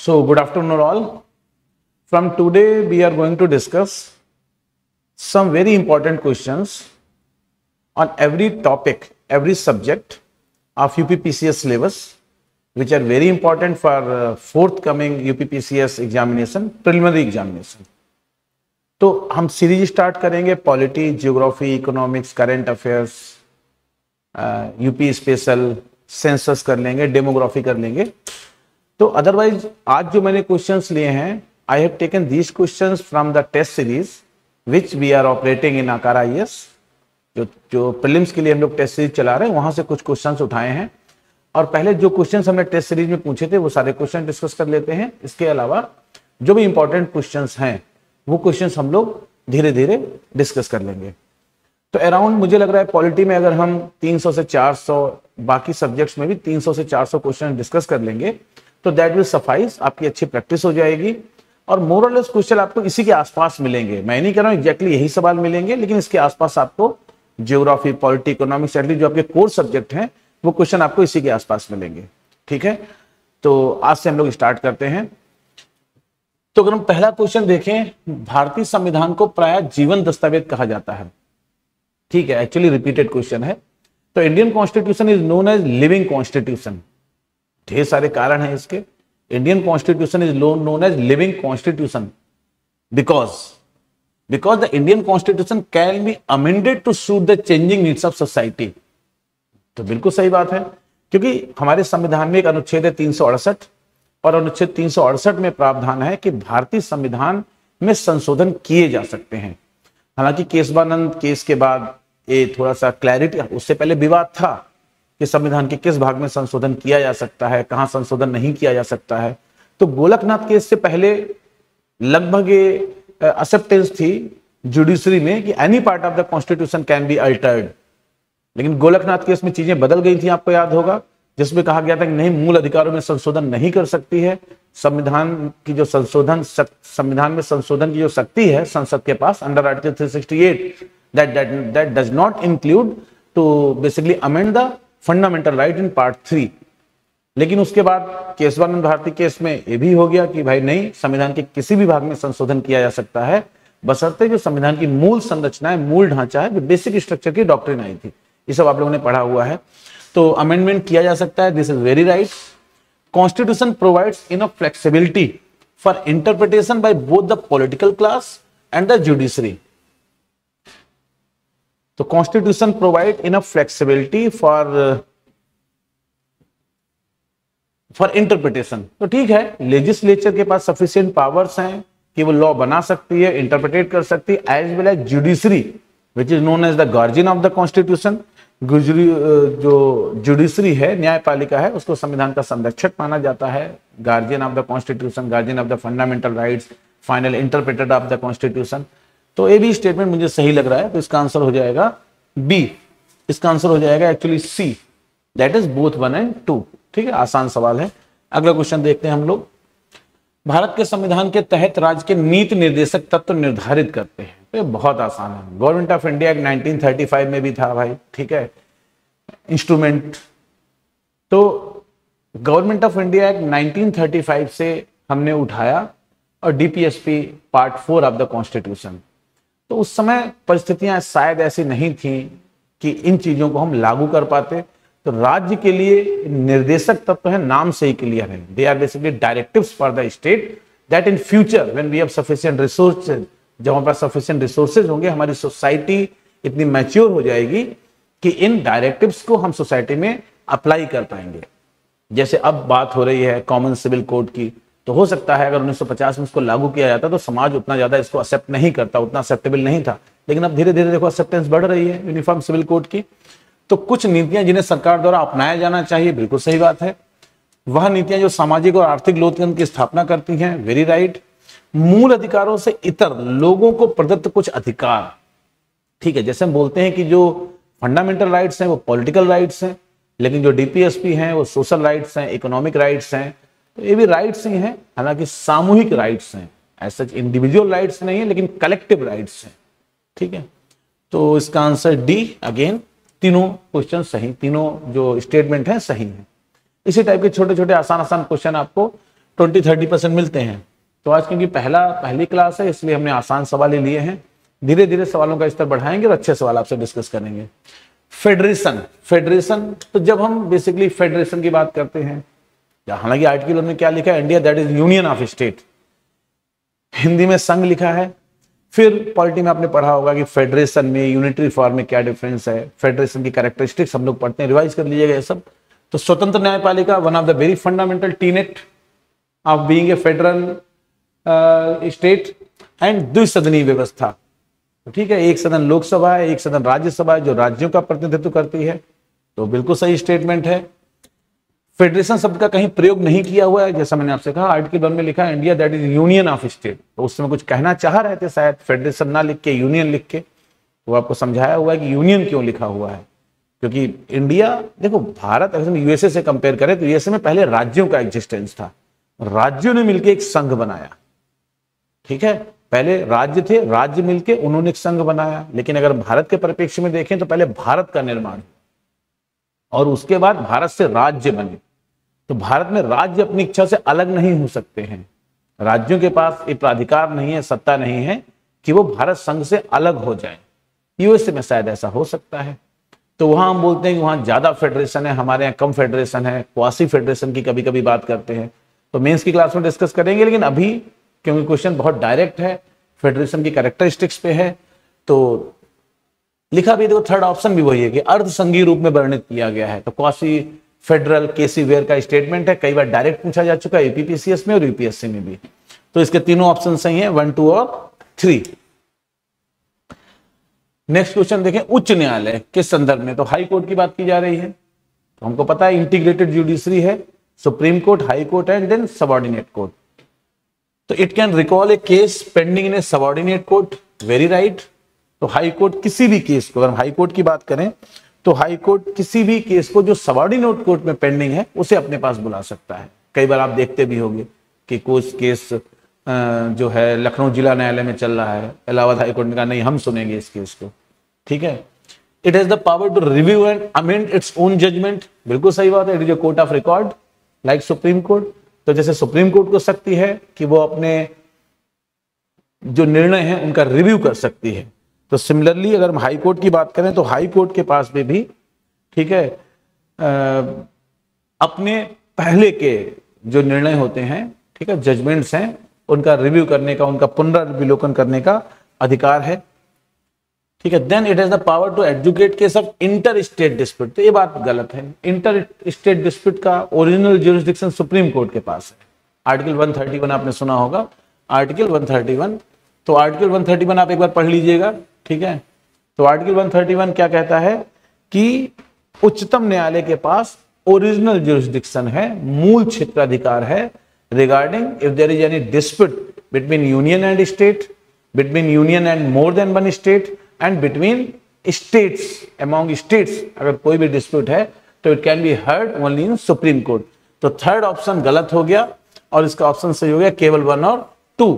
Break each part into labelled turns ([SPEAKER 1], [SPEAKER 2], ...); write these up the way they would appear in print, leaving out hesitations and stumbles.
[SPEAKER 1] So, good afternoon all. From today, we are going to discuss some very important questions on every topic, every subject of UPPCS syllabus, which are very important for forthcoming UPPCS examination, preliminary examination. तो हम series start करेंगे polity, geography, economics, current affairs, UP special, census कर लेंगे, demography कर लेंगे. तो otherwise आज जो मैंने क्वेश्चंस लिए हैं, I have taken these questions from the test series which we are operating in Aakar IAS. जो प्रीलिम्स के लिए हम लोग टेस्ट सीरीज चला रहे हैं, वहां से कुछ क्वेश्चंस उठाए हैं. और पहले जो क्वेश्चंस हमने टेस्ट सीरीज में पूछे थे वो सारे क्वेश्चन डिस्कस कर लेते हैं. इसके अलावा जो भी इंपॉर्टेंट क्वेश्चंस हैं वो क्वेश्चंस हम लोग धीरे धीरे डिस्कस कर लेंगे. तो अराउंड मुझे लग रहा है पॉलिटी में अगर हम 300 से 400, बाकी सब्जेक्ट्स में भी 300 से 400 क्वेश्चन डिस्कस कर लेंगे तो दैट विल सफाइस. आपकी अच्छी प्रैक्टिस हो जाएगी और मोर और लेस क्वेश्चन आपको इसी के आसपास मिलेंगे. मैं नहीं कह रहा हूं एग्जैक्टली यही सवाल मिलेंगे, लेकिन इसके आसपास आपको ज्योग्राफी, पॉलिटी, इकोनॉमिक्स, एटलीस्ट जो आपके कोर सब्जेक्ट हैं वो क्वेश्चन आपको इसी के आसपास मिलेंगे. ठीक है, तो आज से हम लोग स्टार्ट करते हैं. तो अगर हम पहला क्वेश्चन देखें, भारतीय संविधान को प्रायः जीवन दस्तावेज कहा जाता है. ठीक है, एक्चुअली रिपीटेड क्वेश्चन है. तो Indian constitution is known as living constitution. ढेर सारे कारण हैं इसके. Indian constitution is known as living constitution because the Indian constitution can be amended to suit the changing needs of society. तो बिल्कुल सही बात है, क्योंकि हमारे संविधान में एक अनुच्छेद है 368 और अनुच्छेद 368 में प्रावधान है कि भारतीय संविधान में संशोधन किए जा सकते हैं. हालांकि केशवानंद केस के बाद ये थोड़ा सा क्लैरिटी, उससे पहले विवाद था कि संविधान के किस भाग में संशोधन किया जा सकता है, कहां संशोधन नहीं किया जा सकता है. तो गोलकनाथ केस से पहले लगभग एक्सेप्टेंस थी जुडिशरी में कि any part of the constitution can be altered. लेकिन गोलकनाथ केस में चीजें बदल गई थी, आपको याद होगा, जिसमें कहा गया था कि नहीं, मूल अधिकारों में संशोधन नहीं कर सकती है. संविधान की जो संविधान में संशोधन की जो शक्ति है संसद के पास under article 368, that does not include to basically amend the fundamental right in part 3. लेकिन उसके बाद केशवानंद भारती केस में ये भी हो गया कि भाई नहीं, संविधान के किसी भी भाग में संशोधन किया जा सकता है, बशर्ते जो संविधान की मूल संरचना है, मूल ढांचा है, जो बेसिक स्ट्रक्चर की डॉक्ट्रिन आई थी. ये सब आप लोगों ने पढ़ा हुआ है. तो अमेंडमेंट किया जा सकता है. This is very right. Constitution provides enough flexibility for interpretation by both the political class and the judiciary. तो constitution provide enough flexibility for interpretation. तो ठीक है, लेजिस्लेचर के पास सफिशिएंट पावर्स हैं कि वो लॉ बना सकती है, इंटरप्रिटेट कर सकती है, as well as judiciary which is known as the guardian of the constitution. जो जुडिशरी है, न्यायपालिका है, उसको संविधान का संरक्षक माना जाता है. Guardian of the constitution, guardian of the fundamental rights, final interpreter of the constitution. तो ये भी स्टेटमेंट मुझे सही लग रहा है. तो इसका आंसर हो जाएगा बी. इसका आंसर हो जाएगा actually C, that is both 1 and 2. ठीक है, आसान सवाल है. अगला क्वेश्चन देखते हैं हम लोग. भारत के संविधान के तहत राज्य के नीति निर्देशक तत्व निर्धारित करते हैं. तो ये बहुत आसान है. गवर्नमेंट ऑफ इंडिया एक्ट 1935 में भी था भाई. ठीक है, इंस्ट्रूमेंट. तो गवर्नमेंट ऑफ इंडिया एक्ट 1935 से हमने उठाया और DPSP part 4 of the constitution. तो उस समय परिस्थितियां शायद ऐसी नहीं थी कि इन चीजों को हम लागू कर पाते. तो राज्य के लिए निर्देशक तत्व है, नाम से ही क्लियर है. They are basically directives for the state that in future when we have sufficient resources, जब हमारे पास सफिशिएंट रिसोर्सेज होंगे, हमारी सोसाइटी इतनी मैच्योर हो जाएगी कि इन डायरेक्टिव्स को हम सोसाइटी में अप्लाई कर पाएंगे. जैसे अब बात हो रही है कॉमन सिविल कोड की, तो हो सकता है अगर 1950 में इसको लागू किया जाता तो समाज उतना ज्यादा इसको एक्सेप्ट नहीं करता, उतना एक्सेप्टेबल नहीं था. लेकिन अब धीरे धीरे देखो एक्सेप्टेंस बढ़ रही है यूनिफॉर्म सिविल कोड की. तो कुछ नीतियां जिन्हें सरकार द्वारा अपनाया जाना चाहिए, बिल्कुल सही बात है. वह नीतियां जो सामाजिक और आर्थिक लोकतंत्र की स्थापना करती हैं, वेरी राइट. मूल अधिकारों से इतर लोगों को प्रदत्त कुछ अधिकार. ठीक है, जैसे हम बोलते हैं कि जो फंडामेंटल राइट्स हैं वो पॉलिटिकल राइट्स हैं, लेकिन जो DPSP हैं वो सोशल राइट्स हैं, इकोनॉमिक राइट्स हैं. तो ये भी राइट्स ही हैं, हालांकि सामूहिक राइट्स हैं, ऐसा इंडिविजुअल राइट्स नहीं है, लेकिन कलेक्टिव राइट्स हैं. ठीक है, तो इसका आंसर डी. अगेन तीनों क्वेश्चन सही, तीनों जो स्टेटमेंट हैं सही हैं. इसी टाइप के छोटे छोटे आसान आसान क्वेश्चन आपको 20-30% मिलते हैं। तो आज क्योंकि पहली क्लास है इसलिए हमने आसान सवाल ही लिए हैं, धीरे धीरे सवालों का स्तर बढ़ाएंगे और अच्छे सवाल आपसे डिस्कस करेंगे। फेडरेशन, तो जब हम बेसिकली फेडरेशन की बात करते हैं, हालांकि आर्टिकल में क्या लिखा है, India that is union of state, Hindi में संघ लिखा है। फिर पॉलिटी में आपने पढ़ा होगा कि फेडरेशन में यूनिटरी फॉर्म में क्या डिफरेंस है, फेडरेशन की कैरेक्टरिस्टिक्स हम लोग पढ़ते हैं, रिवाइज कर लीजिएगा ये सब। तो स्वतंत्र न्यायपालिका one of the very fundamental tenet of being a federal state, and द्विसदनीय व्यवस्था। ठीक है, एक सदन लोकसभा है, एक सदन राज्यसभा है जो राज्यों का प्रतिनिधित्व करती है। तो बिल्कुल सही स्टेटमेंट है। फेडरेशन शब्द का कहीं प्रयोग नहीं किया हुआ है, जैसा मैंने आपसे कहा आर्टिकल 1 में लिखा है India that is union of state. तो उस समय कुछ कहना चाह रहे थे शायद, फेडरेशन ना लिख के यूनियन लिख के। वो आपको समझाया हुआ है कि यूनियन क्यों लिखा हुआ है, क्योंकि इंडिया, देखो भारत अगर हम यूएसए से कंपेयर करें तो यूएसए में पहले राज्यों का एग्जिस्टेंस था, राज्यों ने मिलकर एक संघ बनाया। ठीक है, पहले राज्य थे, राज्य मिलके उन्होंने एक संघ बनाया। लेकिन अगर भारत के परिप्रेक्ष्य में देखें तो पहले भारत का निर्माण और उसके बाद भारत से राज्य बने। तो भारत में राज्य अपनी इच्छा से अलग नहीं हो सकते हैं, राज्यों के पास एक प्राधिकार नहीं है, सत्ता नहीं है कि वो भारत संघ से अलग हो जाए। यूएसए में शायद ऐसा हो सकता है। तो वहां हम बोलते हैं कि वहां ज्यादा फेडरेशन है, हमारे यहाँ कम फेडरेशन है, क्वासी फेडरेशन की कभी कभी बात करते हैं। तो मेंस की क्लास में डिस्कस करेंगे, लेकिन अभी क्योंकि क्वेश्चन बहुत डायरेक्ट है, फेडरेशन की कैरेक्टरिस्टिक्स पे है, तो लिखा भी देखो थर्ड ऑप्शन भी वही है कि अर्ध संघीय रूप में वर्णित किया गया है। तो क्वासी फेडरल केसी वेयर का स्टेटमेंट है, कई बार डायरेक्ट पूछा जा चुका है यूपीपीसीएस में और यूपीएससी में भी। तो इसके तीनों ऑप्शन सही हैं, 1, 2 और 3। नेक्स्ट क्वेश्चन देखें, उच्च न्यायालय किस संदर्भ में, तो हाई कोर्ट की बात की जा रही है। तो हमको पता है इंटीग्रेटेड जुडिशरी है, supreme court, high court and then subordinate court. तो it can recall a case pending in a subordinate court, very right. तो हाई कोर्ट किसी भी केस को, अगर हम हाई कोर्ट की बात करें तो हाई कोर्ट किसी भी केस को जो सबऑर्डिनेट कोर्ट में पेंडिंग है उसे अपने पास बुला सकता है। कई बार आप देखते भी होंगे कि कुछ केस जो है लखनऊ जिला न्यायालय में चल रहा है, इलाहाबाद हाई कोर्ट ने कहा नहीं हम सुनेंगे इस केस को। ठीक है, it has the power to review and amend its own judgement, बिल्कुल सही बात है। It is a court of record like supreme court. तो जैसे सुप्रीम कोर्ट को शक्ति है कि वो अपने जो निर्णय है उनका रिव्यू कर सकती है, तो सिमिलरली अगर हम हाई कोर्ट की बात करें तो हाई कोर्ट के पास भी ठीक है अपने पहले के जो निर्णय होते हैं, ठीक है, जजमेंट्स हैं, उनका रिव्यू करने का, उनका पुनर्विलोकन करने का अधिकार है। ठीक है, then it has the power to adjudicate case of inter state dispute. तो ये बात गलत है, इंटर स्टेट डिस्प्यूट का ओरिजिनल ज्यूरिसडिक्शन सुप्रीम कोर्ट के पास है। आर्टिकल 131 आपने सुना होगा, आर्टिकल 131। तो आर्टिकल 131 आप एक बार पढ़ लीजिएगा। ठीक है, तो आर्टिकल 131 क्या कहता है कि उच्चतम न्यायालय के पास ओरिजिनल ज्यूरिसडिक्शन है, मूल क्षेत्राधिकार है regarding if there is any dispute between union and state, between union and more than one state and between states, among states. अगर कोई भी डिस्प्यूट है तो it can be heard only in supreme court. तो third option गलत हो गया और इसका ऑप्शन सही हो गया केवल 1 और 2।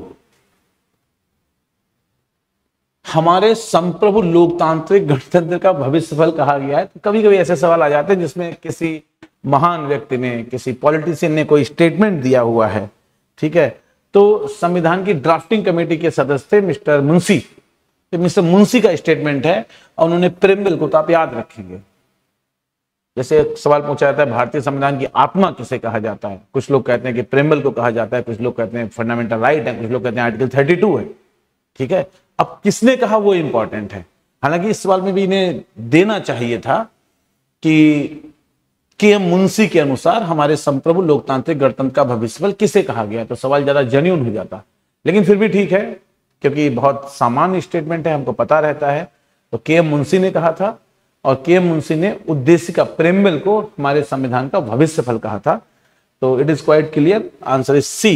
[SPEAKER 1] हमारे संप्रभु लोकतांत्रिक गणतंत्र का भविष्य फल कहा गया है। तो कभी कभी ऐसे सवाल आ जाते हैं जिसमें किसी महान व्यक्ति ने, किसी पॉलिटिशियन ने कोई स्टेटमेंट दिया हुआ है। ठीक है, तो संविधान की ड्राफ्टिंग कमेटी के सदस्य थे मिस्टर मुंशी। तो मिस्टर मुंशी का स्टेटमेंट है और उन्होंने प्रेमबिल को, तो आप याद रखेंगे, जैसे सवाल पूछा जाता है भारतीय संविधान की आत्मा किसे कहा जाता है, कुछ लोग कहते हैं कि प्रेमबिल को कहा जाता है, कुछ लोग कहते हैं फंडामेंटल राइट है, कुछ लोग कहते हैं आर्टिकल 32 है। ठीक है, अब किसने कहा वो इंपॉर्टेंट है। हालांकि इस सवाल में भी इन्हें देना चाहिए था कि के.एम. मुंशी के अनुसार हमारे संप्रभु लोकतांत्रिक गणतंत्र का भविष्यफल किसे कहा गया, तो सवाल ज्यादा जेन्युइन हो जाता। लेकिन फिर भी ठीक है, क्योंकि बहुत सामान्य स्टेटमेंट है, हमको पता रहता है। तो के.एम. मुंशी ने कहा था और के.एम. मुंशी ने उद्देशिका प्रेमबिल को हमारे संविधान का भविष्यफल कहा था। तो it is quite clear, answer is C.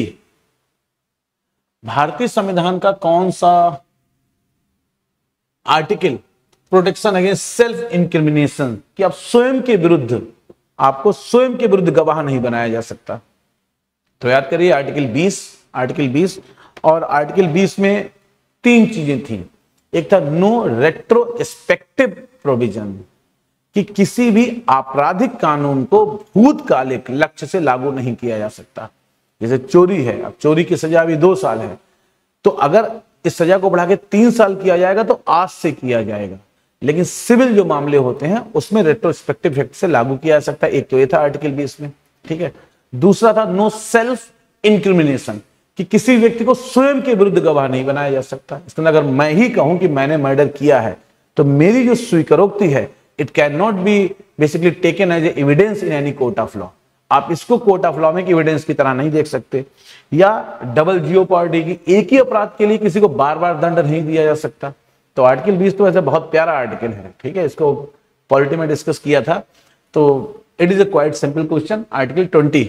[SPEAKER 1] भारतीय संविधान का कौन सा article protection against self incrimination, कि आप स्वयं के विरुद्ध, आपको स्वयं के विरुद्ध गवाह नहीं बनाया जा सकता। तो याद करिए आर्टिकल 20, आर्टिकल 20 और आर्टिकल 20 में 3 चीजें थी। एक था नो रेट्रोस्पेक्टिव प्रोविजन, कि किसी भी आपराधिक कानून को भूतकालिक लक्ष्य से लागू नहीं किया जा सकता। जैसे चोरी है, अब चोरी की सजा अभी 2 साल है, तो अगर इस सजा को बढ़ा के 3 साल किया जाएगा तो आज से किया जाएगा। लेकिन सिविल जो मामले होते हैं उसमें रेट्रोस्पेक्टिव इफेक्ट से लागू किया जा सकता है। एक तो ये था आर्टिकल 20 में, ठीक है। दूसरा था नो सेल्फ इंक्रिमिनेशन, कि किसी व्यक्ति को स्वयं के विरुद्ध गवाह नहीं बनाया जा सकता। इसके अगर मैं ही कहूं कि मैंने मर्डर किया है तो मेरी जो स्वीकारोक्ति है it can not be basically taken as evidence in any court of law. आप इसको कोर्ट ऑफ लॉ में एविडेंस की तरह नहीं देख सकते। या डबल जियोपॉर्डी की, एक ही अपराध के लिए किसी को बार बार दंड नहीं दिया जा सकता। तो आर्टिकल 20 तो ऐसा बहुत प्यारा आर्टिकल है, ठीक है, इसको पॉलिटी में डिस्कस किया था। तो it is a quite simple question. Article 20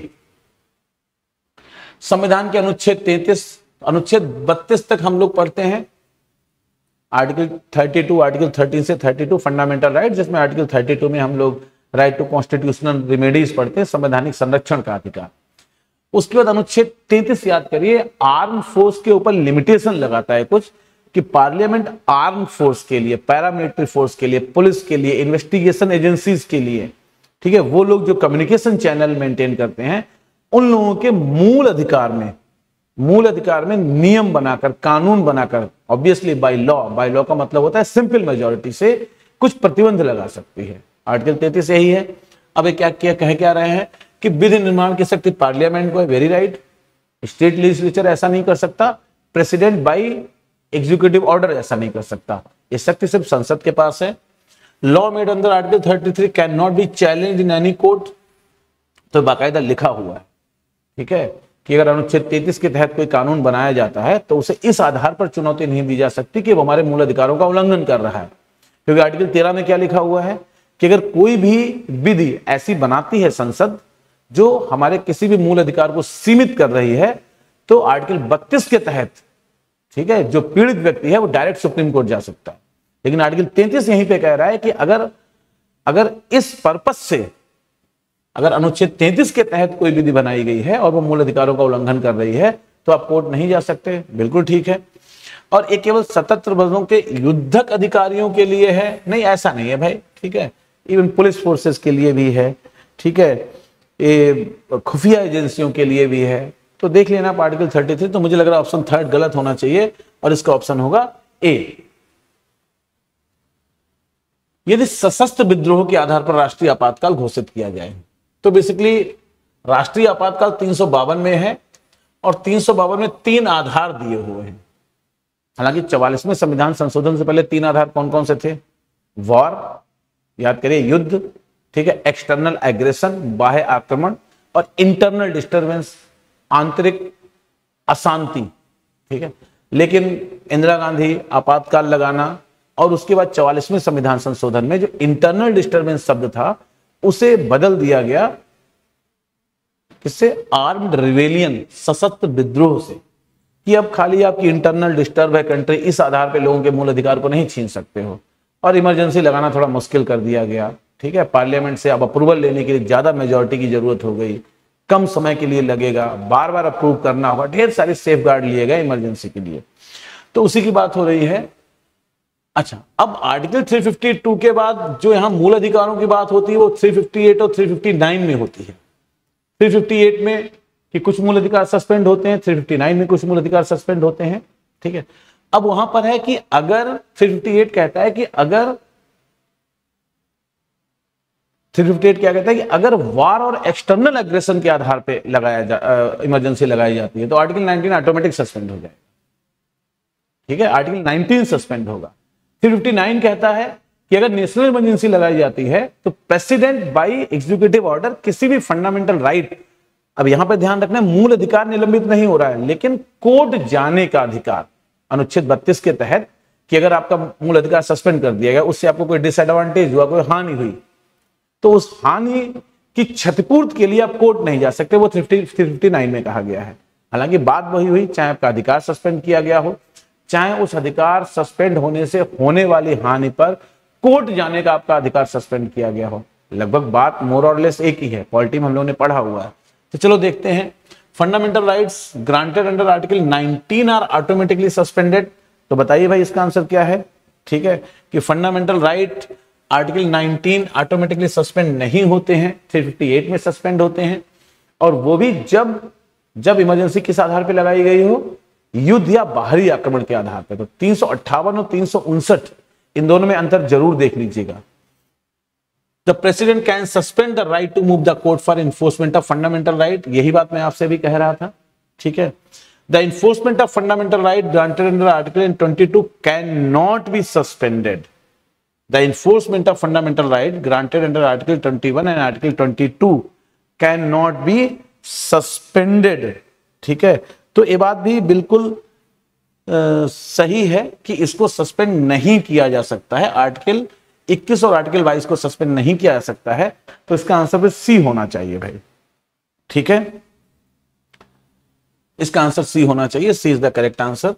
[SPEAKER 1] संविधान के अनुच्छेद 33 अनुच्छेद 32 तक हम लोग पढ़ते हैं। आर्टिकल 32 आर्टिकल 13 से 32 फंडामेंटल राइट, जिसमें आर्टिकल 32 में हम लोग राइट टू कॉन्स्टिट्यूशनल रिमेडीज पढ़ते हैं, संवैधानिक संरक्षण का अधिकार। उसके बाद अनुच्छेद 33 याद करिए, आर्म फोर्स के ऊपर लिमिटेशन लगाता है कुछ, कि पार्लियामेंट आर्म फोर्स के लिए, पैरामिलिट्री फोर्स के लिए, पुलिस के लिए, इन्वेस्टिगेशन एजेंसीज के लिए, ठीक है, वो लोग जो कम्युनिकेशन चैनल मेंटेन करते हैं उन लोगों के मूल अधिकार में नियम बनाकर, कानून बनाकर, ऑब्वियसली बाय लॉ का मतलब होता है सिंपल मेजॉरिटी से कुछ प्रतिबंध लगा सकती है। आर्टिकल 33 यही है। अब क्या कह रहे हैं कि विधि निर्माण की शक्ति पार्लियामेंट को है, वेरी राइट। स्टेट लेजिस्लेचर ऐसा नहीं कर सकता, प्रेसिडेंट बाय एग्जीक्यूटिव ऑर्डर ऐसा नहीं कर सकता, ये शक्ति सिर्फ संसद के पास है। Law made under article 33 can not be challenged in any court, तो बाकायदा लिखा हुआ है, ठीक है, कि अगर अनुच्छेद 33 के तहत कोई कानून बनाया जाता है तो उसे इस आधार पर चुनौती नहीं दी जा सकती कि वो हमारे मूल अधिकारों का उल्लंघन कर रहा है। क्योंकि आर्टिकल 13 में क्या लिखा हुआ है कि अगर कोई भी विधि ऐसी बनाती है संसद जो हमारे किसी भी मूल अधिकार को सीमित कर रही है, तो आर्टिकल 32 के तहत, ठीक है, जो पीड़ित व्यक्ति है वो डायरेक्ट सुप्रीम कोर्ट जा सकता है। लेकिन आर्टिकल 33 यहीं पे कह रहा है कि अगर इस पर्पस से, अगर अनुच्छेद 33 के तहत कोई विधि बनाई गई है और वो मूल अधिकारों का उल्लंघन कर रही है तो आप कोर्ट नहीं जा सकते। बिल्कुल ठीक है। और ये केवल सशस्त्र बलों के युद्धक अधिकारियों के लिए है? नहीं, ऐसा नहीं है भाई, ठीक है, इवन पुलिस फोर्सेस के लिए भी है, ठीक है, ये खुफिया एजेंसियों के लिए भी है। तो देख लेना आप आर्टिकल 33। तो मुझे लग रहा है ऑप्शन 3 गलत होना चाहिए और इसका ऑप्शन होगा ए। यदि सशस्त्र विद्रोह के आधार पर राष्ट्रीय आपातकाल घोषित किया जाए तो बेसिकली राष्ट्रीय आपातकाल 352 में है और 352 में 3 आधार दिए हुए हैं। हालांकि 44वें संविधान संशोधन से पहले 3 आधार कौन कौन से थे? वॉर, याद करिए, युद्ध, ठीक है, एक्सटर्नल एग्रेशन, बाह्य आक्रमण, और इंटरनल डिस्टर्बेंस, आंतरिक अशांति, ठीक है। लेकिन इंदिरा गांधी आपातकाल लगाना और उसके बाद 44वें संविधान संशोधन में जो इंटरनल डिस्टर्बेंस शब्द था उसे बदल दिया गया, किससे? आर्म्ड रिवेलियन, सशस्त्र विद्रोह से, कि अब खाली आपकी इंटरनल डिस्टर्ब है कंट्री, इस आधार पे लोगों के मूल अधिकार को नहीं छीन सकते हो। और इमरजेंसी लगाना थोड़ा मुश्किल कर दिया गया, ठीक है, पार्लियामेंट से अब अप्रूवल लेने के लिए ज्यादा मेजॉरिटी की जरूरत हो गई, कम समय के लिए लगेगा, बार बार अप्रूव करना होगा, ढेर सारे सेफ गार्ड लिए गए इमरजेंसी के लिए। तो उसी की बात हो रही है। अच्छा, अब आर्टिकल 352 के बाद जो यहां मूल अधिकारों की बात होती है वो 358 और 359 में होती है। 358 में कि कुछ मूल अधिकार सस्पेंड होते हैं, 359 में कुछ मूल अधिकार सस्पेंड होते हैं, ठीक है। अब वहां पर है कि अगर 358 कहता है कि अगर 358 क्या कहता है कि अगर वार और एक्सटर्नल एग्रेशन के आधार पे इमरजेंसी लगाई जाती है तो आर्टिकल 19 ऑटोमेटिक सस्पेंड हो जाए, ठीक है, आर्टिकल 19 सस्पेंड होगा। 359 कहता है कि अगर नेशनल इमरजेंसी लगाई जाती है तो प्रेसिडेंट बाय एग्जीक्यूटिव ऑर्डर किसी भी फंडामेंटल राइट, अब यहां पर ध्यान रखना, मूल अधिकार निलंबित नहीं हो रहा है, लेकिन कोर्ट जाने का अधिकार अनुच्छेद 32 के तहत, कि अगर आपका मूल अधिकार सस्पेंड कर दिया गया, उससे आपको कोई डिसएडवांटेज हुआ, कोई हानि हुई, तो उस हानि की क्षतिपूर्ति के लिए आप कोर्ट नहीं जा सकते, वो 359 में कहा गया है। हालांकि बात वही हुई, चाहे आपका अधिकार सस्पेंड किया गया हो, चाहे उस अधिकार सस्पेंड होने से होने वाली हानि पर कोर्ट जाने का आपका अधिकार सस्पेंड किया गया हो, लगभग बात मोर और लेस एक ही है, पॉलिटी में हम लोगों ने पढ़ा हुआ है। तो चलो देखते हैं। Fundamental rights granted under article 19 are automatically suspended. तो बताइए भाई इसका आंसर क्या है? ठीक है, कि fundamental right article 19 automatically suspend नहीं होते हैं, 358 में सस्पेंड होते हैं, और वो भी जब जब इमरजेंसी किस आधार पे लगाई गई हो, युद्ध या बाहरी आक्रमण के आधार पे। तो 358 और 359 इन दोनों में अंतर जरूर देख लीजिएगा। The president can suspend the right to move the court for enforcement of fundamental right, यही बात मैं आपसे भी कह रहा था, ठीक है। The enforcement of fundamental right granted under article 22 can not be suspended. The enforcement of fundamental right granted under article 21 and article 22 can not be suspended, ठीक है। तो ये बात भी बिल्कुल सही है कि इसको सस्पेंड नहीं किया जा सकता है, आर्टिकल 21 और आर्टिकल 22 को सस्पेंड नहीं किया जा सकता है। तो इसका आंसर भी सी होना चाहिए भाई, ठीक है, इसका आंसर सी होना चाहिए, C is the correct answer.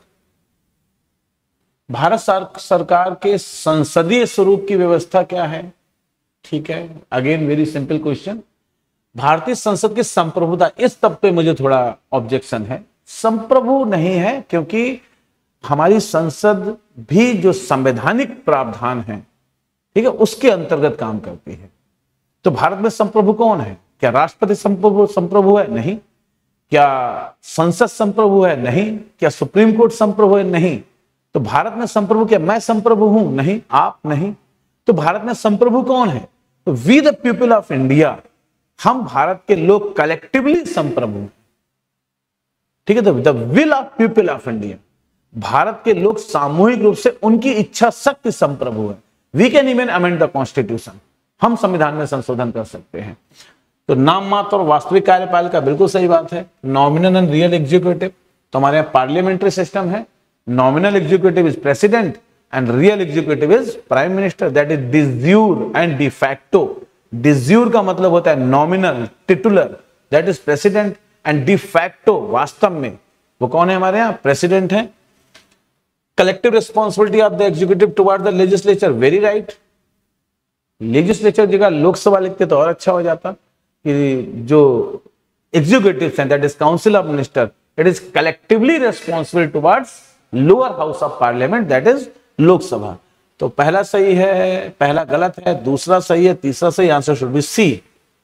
[SPEAKER 1] Bharat सरकार के संसदीय स्वरूप की व्यवस्था क्या है, ठीक है, अगेन वेरी सिंपल क्वेश्चन। भारतीय संसद की संप्रभुता, इस तब पे मुझे थोड़ा ऑब्जेक्शन है, संप्रभु नहीं है, क्योंकि हमारी संसद भी जो संवैधानिक प्रावधान है, ठीक है, उसके अंतर्गत काम करती है। तो भारत में संप्रभु कौन है? क्या राष्ट्रपति संप्रभु है? नहीं। क्या संसद संप्रभु है? नहीं। क्या सुप्रीम कोर्ट संप्रभु है? नहीं। तो भारत में संप्रभु, क्या मैं संप्रभु हूं? नहीं, आप नहीं। तो भारत में संप्रभु कौन है? तो we the people of India, हम भारत के लोग कलेक्टिवली संप्रभु, ठीक है। तो the will of people of India, Bharat के लोग सामूहिक रूप से उनकी इच्छा शक्ति संप्रभु है। We can even amend the constitution, हम संविधान में संशोधन कर सकते हैं। तो नाम मात्र और वास्तविक कार्यपालिका, बिल्कुल सही बात है। नॉमिनल एंड रियल एग्जीक्यूटिव, तो हमारे यहाँ पार्लियामेंट्री सिस्टम है। Nominal executive is president and real executive is prime minister, that is डिज्यूर and de facto. डिज्यूर का मतलब होता है nominal, titular, that is president, and de facto वास्तव में वो कौन है हमारे यहाँ? प्रेसिडेंट है। Collective responsibility of the executive toward the legislature, very right. Legislature जगह लोकसभा लिखते तो और अच्छा हो जाता कि जो एग्जीक्यूटिव हैं, that is council of minister, it is collectively responsible towards lower house of parliament, that is Lok Sabha. तो पहला सही है, पहला गलत है, दूसरा सही है, तीसरा सही, आंसर शुड बी सी।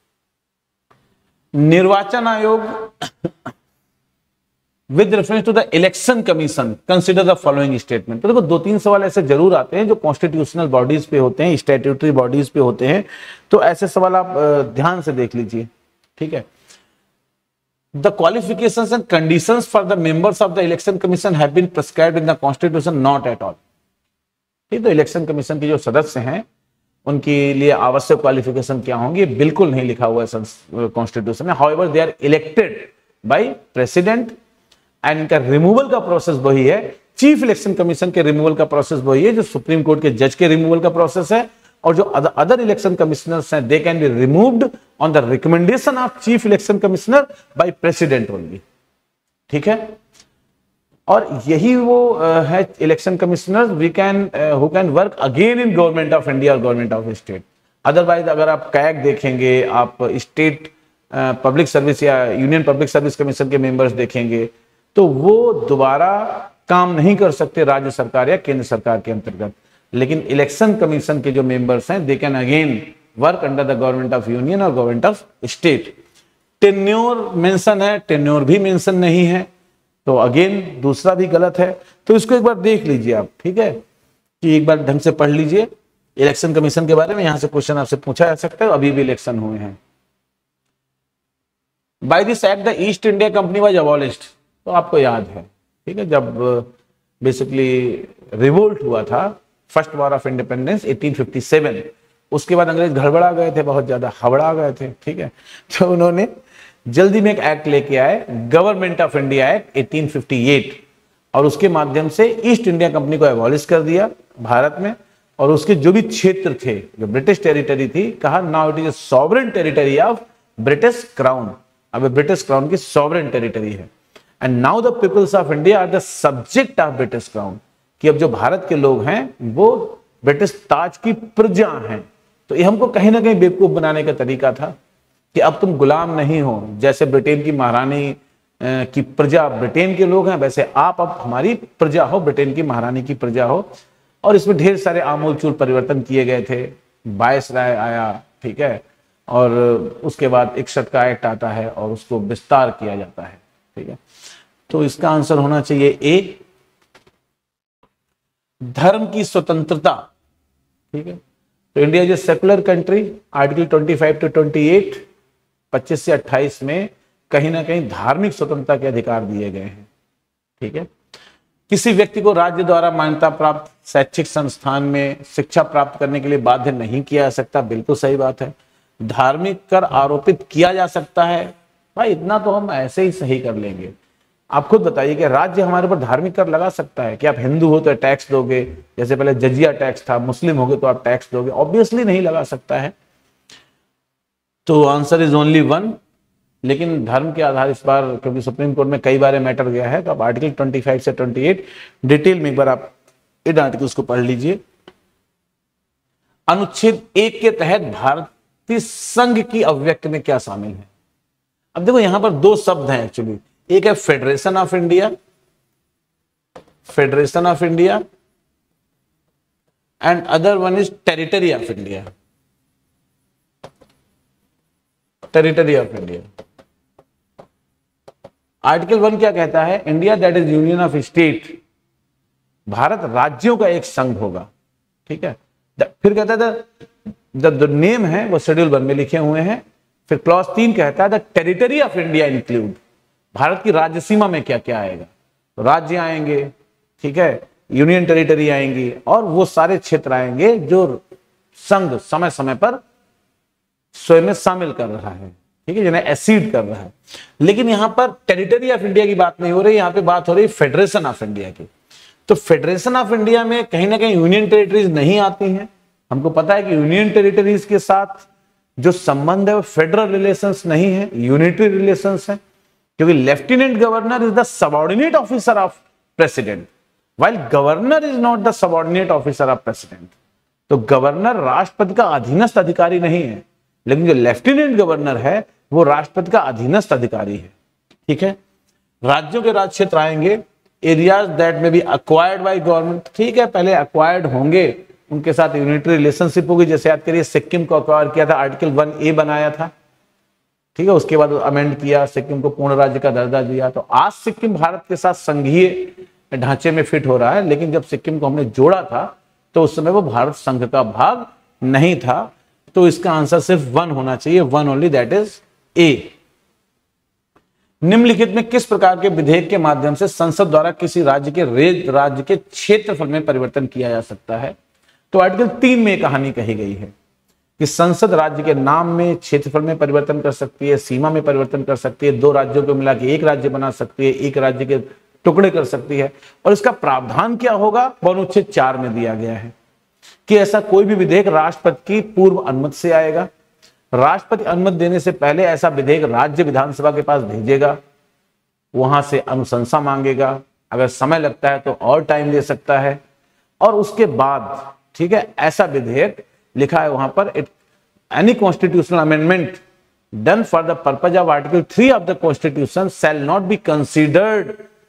[SPEAKER 1] निर्वाचन आयोग with reference to the election commission consider the following statement. तो देखो 2-3 सवाल ऐसे जरूर आते हैं जो कॉन्स्टिट्यूशनल बॉडीज पे होते हैं, स्टैट्यूटरी बॉडीज पे होते हैं, तो ऐसे सवाल आप ध्यान से देख लीजिए, ठीक है। The qualifications and conditions for the members of the election commission have been prescribed in the constitution, not at all. ठीक, तो इलेक्शन कमीशन के जो सदस्य हैं उनके लिए आवश्यक क्वालिफिकेशन क्या होंगी, बिल्कुल नहीं लिखा हुआ है कॉन्स्टिट्यूशन में। However they are elected by president and इनका रिमूवल का प्रोसेस वही है, चीफ इलेक्शन कमीशन के रिमूवल का प्रोसेस वही है जो सुप्रीम कोर्ट के जज के रिमूवल का प्रोसेस है। और जो अदर इलेक्शन कमिश्नर्स हैं, they can be removed on the recommendation of chief election commissioner by president only, ठीक है। और यही वो है election commissioner we can who can work again in government of India और गवर्नमेंट ऑफ स्टेट। अदरवाइज अगर आप कैग देखेंगे, आप स्टेट पब्लिक सर्विस या यूनियन पब्लिक सर्विस कमीशन के मेंबर्स देखेंगे, तो वो दोबारा काम नहीं कर सकते राज्य सरकार या केंद्र सरकार के अंतर्गत। लेकिन इलेक्शन कमीशन के जो मेंबर्स हैं, they can again work under the government of union और government of state. Tenure mention है, टेन्योर भी मेंशन नहीं है, तो अगेन दूसरा भी गलत है। तो इसको एक बार देख लीजिए आप, ठीक है, कि एक बार ढंग से पढ़ लीजिए इलेक्शन कमीशन के बारे में। यहां से क्वेश्चन आपसे पूछा जा सकता है, अभी भी इलेक्शन हुए हैं। By this act the East India company was abolished, तो आपको याद है, ठीक है, जब बेसिकली रिवोल्ट हुआ था, फर्स्ट वॉर ऑफ इंडिपेंडेंस 1857, उसके बाद अंग्रेज गड़बड़ा गए थे, बहुत ज्यादा हबड़ा गए थे, ठीक है। तो उन्होंने जल्दी में एक एक्ट लेके आए, गवर्नमेंट ऑफ इंडिया एक्ट 1858, और उसके माध्यम से ईस्ट इंडिया कंपनी को एबॉलिश कर दिया भारत में। और उसके जो भी क्षेत्र थे, जो ब्रिटिश टेरिटरी थी, कहा now it is a sovereign territory of British crown, अब ब्रिटिश क्राउन की सॉवरेन टेरिटरी है। And now the peoples of India are the subject of British crown, कि अब जो भारत के लोग हैं वो ब्रिटिश ताज की प्रजा हैं। तो ये हमको कहीं ना कहीं बेवकूफ बनाने का तरीका था कि अब तुम गुलाम नहीं हो, जैसे ब्रिटेन की महारानी की प्रजा ब्रिटेन के लोग हैं, वैसे आप अब हमारी प्रजा हो, ब्रिटेन की महारानी की प्रजा हो। और इसमें ढेर सारे आमूलचूल परिवर्तन किए गए थे, वायसराय आया, ठीक है, और उसके बाद 61 का एक्ट आता है और उसको विस्तार किया जाता है। ठीक है, तो इसका आंसर होना चाहिए ए, धर्म की स्वतंत्रता। ठीक है, तो India is secular country, article 25 to 28, 25 से 28 में कहीं ना कहीं धार्मिक स्वतंत्रता के अधिकार दिए गए हैं। ठीक है, किसी व्यक्ति को राज्य द्वारा मान्यता प्राप्त शैक्षिक संस्थान में शिक्षा प्राप्त करने के लिए बाध्य नहीं किया जा सकता, बिल्कुल सही बात है। धार्मिक कर आरोपित किया जा सकता है, भाई इतना तो हम ऐसे ही सही कर लेंगे। आप खुद बताइए कि राज्य हमारे ऊपर धार्मिक कर लगा सकता है कि आप हिंदू हो तो टैक्स दोगे, जैसे पहले जजिया टैक्स था, मुस्लिम हो गए तो आप टैक्स दोगे? ऑब्वियसली नहीं लगा सकता है। तो आंसर इज ओनली 1। लेकिन धर्म के आधार इस बार, क्योंकि सुप्रीम कोर्ट में कई बार मैटर गया है, तो आप आर्टिकल 25 से 28 डिटेल में एक बार आप इन आर्टिकल्स को पढ़ लीजिए। अनुच्छेद 1 के तहत भारतीय संघ की अभिव्यक्ति में क्या शामिल है? अब देखो यहां पर दो शब्द हैं एक्चुअली, एक है federation of India, federation of India, and other one is territory of India, territory of India. Article 1 क्या कहता है? India that is union of state, Bharat राज्यों का एक संघ होगा। ठीक है, फिर कहता है द नेम है वो शेड्यूल 1 में लिखे हुए हैं। फिर क्लॉज 3 कहता है the territory of India include, Bharat की राज्य सीमा में क्या क्या आएगा, तो राज्य आएंगे, ठीक है, यूनियन टेरिटरी आएंगी, और वो सारे क्षेत्र आएंगे जो संघ समय समय पर स्वयं में शामिल कर रहा है, ठीक है, जिन्हें एसीड कर रहा है। लेकिन यहां पर टेरिटरी ऑफ इंडिया की बात नहीं हो रही, यहां पे बात हो रही फेडरेशन ऑफ इंडिया की। तो फेडरेशन ऑफ इंडिया में कहीं ना कहीं यूनियन टेरिटरीज नहीं आती हैं। हमको पता है कि यूनियन टेरिटरीज के साथ जो संबंध है वो फेडरल रिलेशंस नहीं है, यूनिटरी रिलेशंस है, क्योंकि lieutenant governor is the subordinate officer of president, while governor is not the subordinate officer of president. तो गवर्नर राष्ट्रपति का अधीनस्थ अधिकारी नहीं है, लेकिन जो लेफ्टिनेंट गवर्नर है वो राष्ट्रपति का अधीनस्थ अधिकारी है। ठीक है, राज्यों के राज क्षेत्र आएंगे, areas that may be acquired by government. ठीक है, पहले अक्वायर्ड होंगे, उनके साथ यूनिटरी रिलेशनशिप होगी। जैसे याद करिए सिक्किम को अक्वायर किया था, आर्टिकल 1A बनाया था, ठीक है, उसके बाद अमेंड किया, सिक्किम को पूर्ण राज्य का दर्जा दिया। तो आज सिक्किम भारत के साथ संघीय ढांचे में फिट हो रहा है, लेकिन जब सिक्किम को हमने जोड़ा था तो उस समय वो भारत संघ का भाग नहीं था। तो इसका आंसर सिर्फ 1 होना चाहिए, 1 ओनली, दैट इज ए। निम्नलिखित में किस प्रकार के विधेयक के माध्यम से संसद द्वारा किसी राज्य के क्षेत्रफल में परिवर्तन किया जा सकता है? तो आर्टिकल 3 में कहानी कही गई है कि संसद राज्य के नाम में, क्षेत्रफल में परिवर्तन कर सकती है, सीमा में परिवर्तन कर सकती है, 2 राज्यों को मिला के एक राज्य बना सकती है, एक राज्य के टुकड़े कर सकती है। और इसका प्रावधान क्या होगा? अनुच्छेद 4 में दिया गया है कि ऐसा कोई भी विधेयक राष्ट्रपति की पूर्व अनुमति से आएगा। राष्ट्रपति अनुमति देने से पहले ऐसा विधेयक राज्य विधानसभा के पास भेजेगा, वहां से अनुशंसा मांगेगा, अगर समय लगता है तो और टाइम ले सकता है, और उसके बाद, ठीक है, ऐसा विधेयक लिखा है वहां पर, any constitutional amendment done for the purpose of article 3 of the constitution shall not be considered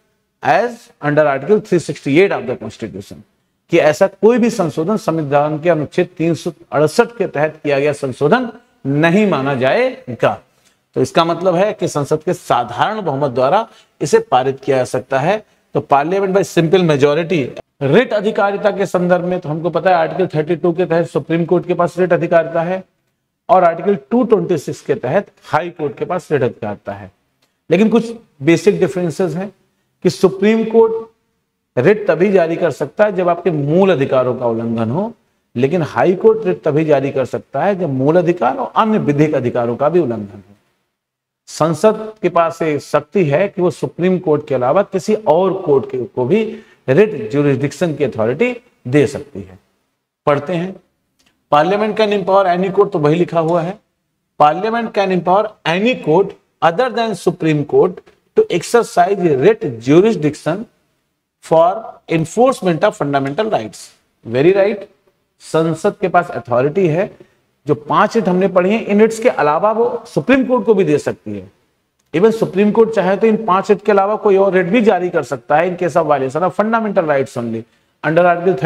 [SPEAKER 1] as under article 368 of the constitution, कि ऐसा कोई भी संशोधन संविधान के अनुच्छेद 368 के तहत किया गया संशोधन नहीं माना जाएगा। तो इसका मतलब है कि संसद के साधारण बहुमत द्वारा इसे पारित किया जा सकता है। तो parliament by simple majority. Writ अधिकारिता के संदर्भ में तो हमको पता है आर्टिकल 32 के तहत सुप्रीम कोर्ट के पास रिट अधिकारिता है, और आर्टिकल 226 के तहत हाई कोर्ट के पास रिट अधिकारिता है। लेकिन कुछ बेसिक डिफरेंसेस हैं कि सुप्रीम कोर्ट रिट तभी जारी कर सकता है जब आपके मूल अधिकारों का उल्लंघन हो, लेकिन हाई कोर्ट रिट तभी जारी कर सकता है जब मूल अधिकार और अन्य विधिक अधिकारों का भी उल्लंघन हो। संसद के पास एक शक्ति है कि वो सुप्रीम कोर्ट के अलावा किसी और कोर्ट को भी रिट ज्यूरिसडिक्शन की अथॉरिटी दे सकती है। पढ़ते हैं, parliament can empower any court, तो वही लिखा हुआ है, parliament can empower any court other than supreme court to exercise writ jurisdiction for enforcement of fundamental rights. Very right, संसद के पास अथॉरिटी है, जो 5 रिट हमने पढ़ी हैं, इन रिट्स के अलावा वो सुप्रीम कोर्ट को भी दे सकती है। इवन सुप्रीम कोर्ट चाहे तो इन 5 रिट के अलावा कोई और रिट भी जारी कर सकता है in case of violation of fundamental rights only under article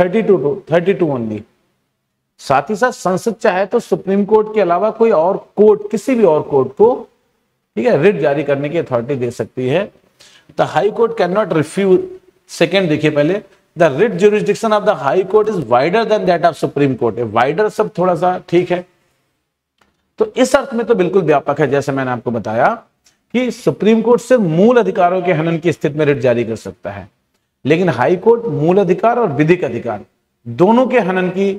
[SPEAKER 1] 32 only. साथ ही साथ संसद चाहे तो सुप्रीम कोर्ट के अलावा कोई और कोर्ट, किसी भी और कोर्ट को, ठीक है, रिट जारी करने की अथॉरिटी दे सकती है। The high court can not refuse, second देखिए पहले, the writ jurisdiction of the high court is wider than that of supreme court. Wider सब थोड़ा सा ठीक है, तो इस अर्थ में तो बिल्कुल व्यापक है, जैसे मैंने आपको बताया कि सुप्रीम कोर्ट से मूल अधिकारों के हनन की स्थिति में रिट जारी कर सकता है, लेकिन हाई कोर्ट मूल अधिकार और विधिक अधिकार दोनों के हनन की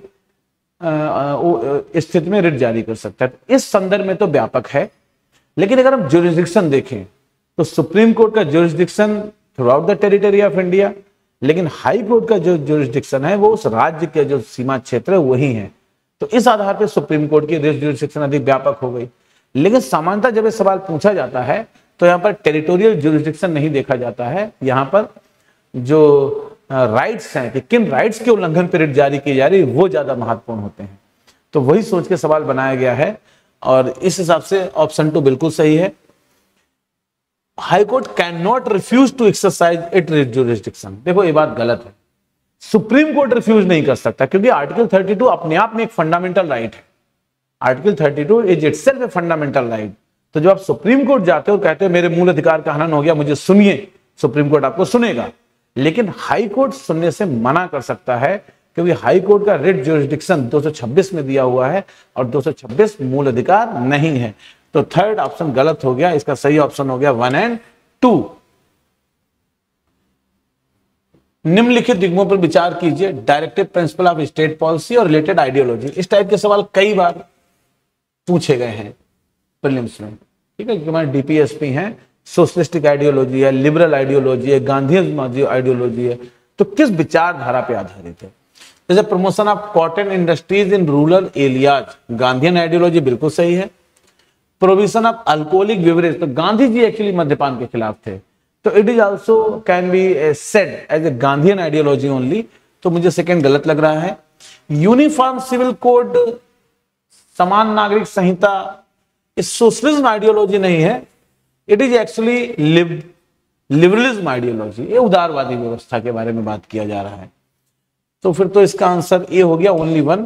[SPEAKER 1] स्थिति में रिट जारी कर सकता है। इस संदर्भ में तो व्यापक है, लेकिन अगर हम ज्यूरिसडिक्शन देखें तो सुप्रीम कोर्ट का jurisdiction throughout the territory of India, लेकिन हाई कोर्ट का जो ज्यूरिसडिक्शन है वो उस राज्य के जो सीमा क्षेत्र है वही है। तो इस आधार पर सुप्रीम कोर्ट की ज्यूरिसडिक्शन अधिक व्यापक हो गई। लेकिन सामान्यतः जब ये सवाल पूछा जाता है तो यहाँ पर टेरिटोरियल ज्यूरिसडिक्शन नहीं देखा जाता है, यहाँ पर जो राइट्स हैं कि किन राइट्स के उल्लंघन पर रिट जारी की जा रही वो ज्यादा महत्वपूर्ण होते हैं। तो वही सोच के सवाल बनाया गया है और इस हिसाब से ऑप्शन 2 बिल्कुल सही है। High court can not refuse to exercise it jurisdiction. देखो ये बात गलत है, सुप्रीम कोर्ट रिफ्यूज नहीं कर सकता, क्योंकि आर्टिकल 32 अपने आप में एक फंडामेंटल राइट है। Article 32 is itself a fundamental right. तो जब आप सुप्रीम कोर्ट जाते हो और कहते हो मेरे मूल अधिकार का हनन हो गया, मुझे सुनिए, सुप्रीम कोर्ट आपको सुनेगा, लेकिन हाई कोर्ट सुनने से मना कर सकता है, क्योंकि हाई कोर्ट का रिट ज्यूरिसडिक्शन 226 में दिया हुआ है और 226 मूल अधिकार नहीं है। तो थर्ड ऑप्शन गलत हो गया, इसका सही ऑप्शन हो गया 1 और 2। निम्नलिखित युग्मों पर विचार कीजिए, directive principle of state policy और रिलेटेड आइडियोलॉजी। इस टाइप के सवाल कई बार पूछे गए हैं प्रीलिम्स में, ठीक है, क्योंकि हमारे डीपीएसपी हैं, सोशलिस्टिक आइडियोलॉजी है, लिबरल आइडियोलॉजी है, गांधीयन आइडियोलॉजी है, तो किस विचारधारा पे आधारित है। जैसे promotion of cotton industries in rural areas, Gandhian ideology बिल्कुल सही है। प्रोविजन ऑफ अल्कोहलिक बेवरेज, तो गांधी जी एक्चुअली मद्यपान के खिलाफ थे, तो it is also can be said as a Gandhian ideology only, तो मुझे सेकेंड गलत लग रहा है। यूनिफॉर्म सिविल कोड, समान नागरिक संहिता, इस सोशलिज्म आइडियोलॉजी नहीं है, it is actually liberalism ideology, ये उदारवादी व्यवस्था के बारे में बात किया जा रहा है। तो फिर तो इसका आंसर ये हो गया ओनली 1।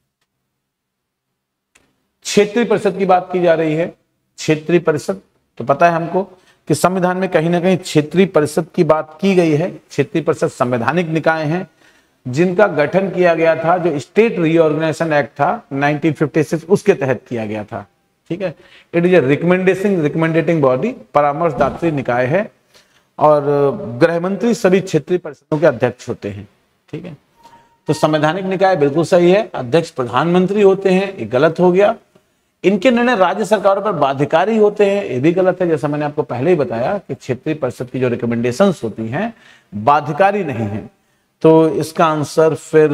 [SPEAKER 1] क्षेत्रीय परिषद की बात की जा रही है, क्षेत्रीय परिषद, तो पता है हमको कि संविधान में कहीं ना कहीं क्षेत्रीय परिषद की बात की गई है। क्षेत्रीय परिषद संवैधानिक निकाय हैं जिनका गठन किया गया था, जो स्टेट रीऑर्गेनाइजेशन एक्ट था 1956 उसके तहत किया गया था, ठीक है। It is a recommendating body, परामर्शदात्री निकाय है, और गृह मंत्री सभी क्षेत्रीय परिषदों के अध्यक्ष होते हैं, ठीक है। तो संवैधानिक निकाय बिल्कुल सही है, अध्यक्ष प्रधानमंत्री होते हैं, ये गलत हो गया। इनके निर्णय राज्य सरकारों पर बाध्यकारी होते हैं, ये भी गलत है। जैसा मैंने आपको पहले ही बताया कि क्षेत्रीय परिषद की जो रिकमेंडेशंस होती हैं बाध्यकारी नहीं है। तो इसका आंसर फिर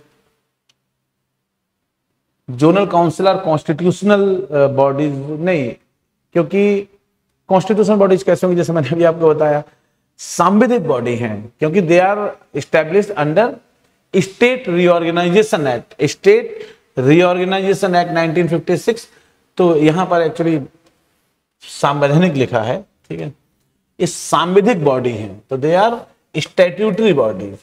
[SPEAKER 1] जोनल काउंसिल और कॉन्स्टिट्यूशनल बॉडीज नहीं, क्योंकि कॉन्स्टिट्यूशनल बॉडीज कैसे होंगी, जैसे मैंने अभी आपको बताया सांविधिक बॉडी हैं, क्योंकि they are established under state reorganisation act, state reorganisation act 1956। तो यहां पर एक्चुअली संवैधानिक लिखा है, ठीक है, ये सांविधिक बॉडी है, तो they are statutory bodies,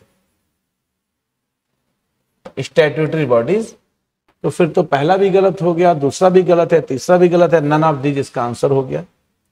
[SPEAKER 1] statutory bodies. तो फिर तो पहला भी गलत हो गया, दूसरा भी गलत है, तीसरा भी गलत है, नन ऑफ दीज इसका आंसर हो गया।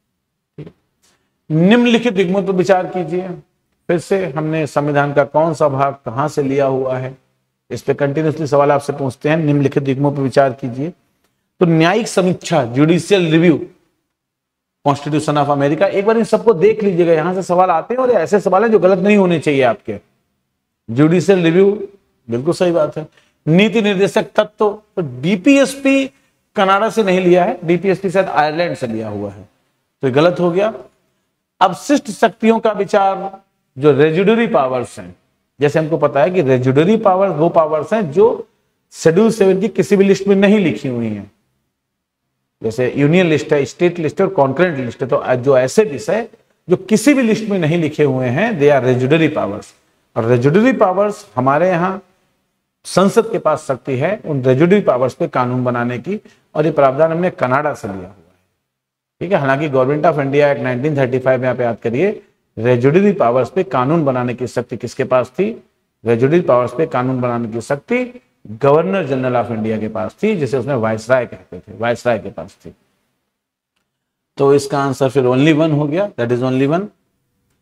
[SPEAKER 1] निम्नलिखित युग्मों पर विचार कीजिए। फिर से हमने संविधान का कौन सा भाग कहां से लिया हुआ है, इस पे कंटिन्यूसली सवाल आपसे पूछते हैं। निम्नलिखित युग्मों पर विचार कीजिए। तो न्यायिक समीक्षा, judicial review, constitution of America, एक बार इन सबको देख लीजिएगा, यहां से सवाल आते हैं और ऐसे सवाल हैं जो गलत नहीं होने चाहिए आपके। जुडिशियल रिव्यू बिल्कुल सही बात है। नीति निर्देशक तत्व, तो डीपीएसपी कनाडा से नहीं लिया है, डीपीएसपी शायद आयरलैंड से लिया हुआ है, तो ये गलत हो गया। अवशिष्ट शक्तियों का विचार, जो रेजिडुअरी पावर्स हैं, जैसे हमको पता है कि रेजिडुअरी पावर्स वो पावर्स हैं जो शेड्यूल 7 की किसी भी लिस्ट में नहीं लिखी हुई हैं, जैसे यूनियन लिस्ट है, स्टेट लिस्ट है और कॉन्करेंट लिस्ट है। तो जो ऐसे विषय जो किसी भी लिस्ट में नहीं लिखे हुए हैं, दे आर रेजिडुअरी पावर्स। और रेजिडुअरी पावर्स हमारे यहाँ संसद के पास शक्ति है उन रेजिडुअरी पावर्स पे कानून बनाने की, और ये प्रावधान हमने कनाडा से लिया हुआ है, ठीक है। हालांकि गवर्नमेंट ऑफ इंडिया एक्ट 1935 में आप याद करिए, रेजिडुअरी पावर्स पे कानून बनाने की शक्ति किसके पास थी? रेजिडुअरी पावर्स पे कानून बनाने की शक्ति गवर्नर जनरल ऑफ इंडिया के पास थी, जिसे उसमें वायसराय कहते थे, वायसराय के पास थी। तो इसका आंसर फिर ओनली 1 हो गया, दैट इज ओनली 1।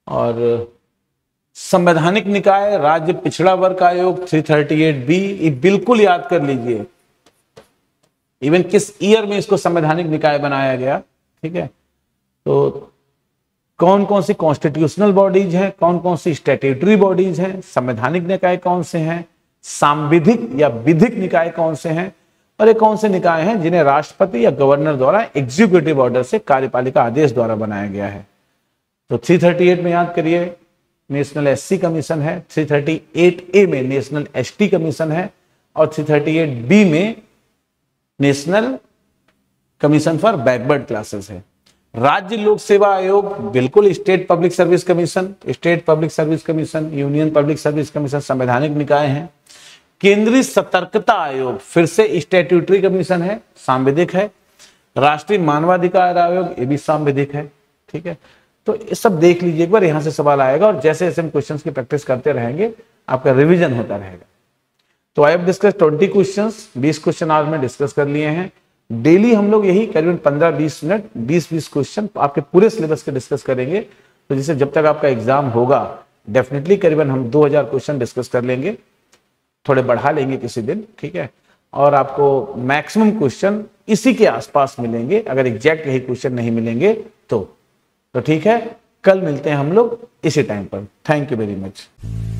[SPEAKER 1] और संवैधानिक निकाय राज्य पिछड़ा वर्ग आयोग 338B, ये बिल्कुल याद कर लीजिए, इवन किस ईयर में इसको संवैधानिक निकाय बनाया गया। ठीक है, तो कौन कौन सी कॉन्स्टिट्यूशनल बॉडीज हैं, कौन कौन सी स्टैट्यूटरी बॉडीज हैं, संवैधानिक निकाय कौन से हैं, सांविधिक या विधिक निकाय कौन से हैं, और ये कौन से निकाय हैं जिन्हें राष्ट्रपति या गवर्नर द्वारा एग्जीक्यूटिव ऑर्डर से कार्यपालिका आदेश द्वारा बनाया गया है। तो 338 में याद करिए नेशनल एससी कमीशन है, 338A में नेशनल एसटी कमीशन है, और 338B में national commission for backward classes है। राज्य लोक सेवा आयोग बिल्कुल state public service commission, state public service commission, union public service commission संवैधानिक निकाय हैं। केंद्रीय सतर्कता आयोग फिर से स्टैट्यूटरी कमीशन है, सांविधिक है। राष्ट्रीय मानवाधिकार आयोग ये भी सांविधिक है। ठीक है, तो ये सब देख लीजिए एक बार, यहां से सवाल आएगा और जैसे जैसे हम क्वेश्चंस की प्रैक्टिस करते रहेंगे आपका रिवीजन होता रहेगा। तो I have discuss 20 questions, 20 question आज में डिस्कस कर लिए हैं। डेली हम लोग यही करीबन 15-20 मिनट 20-20 क्वेश्चन आपके पूरे सिलेबस के डिस्कस करेंगे। तो जिससे जब तक आपका एग्जाम होगा डेफिनेटली करीबन हम 2000 क्वेश्चन डिस्कस कर लेंगे, थोड़े बढ़ा लेंगे किसी दिन। ठीक है, और आपको मैक्सिमम क्वेश्चन इसी के आसपास मिलेंगे, अगर एग्जैक्ट यही क्वेश्चन नहीं मिलेंगे तो ठीक है, कल मिलते हैं हम लोग इसी टाइम पर। Thank you very much.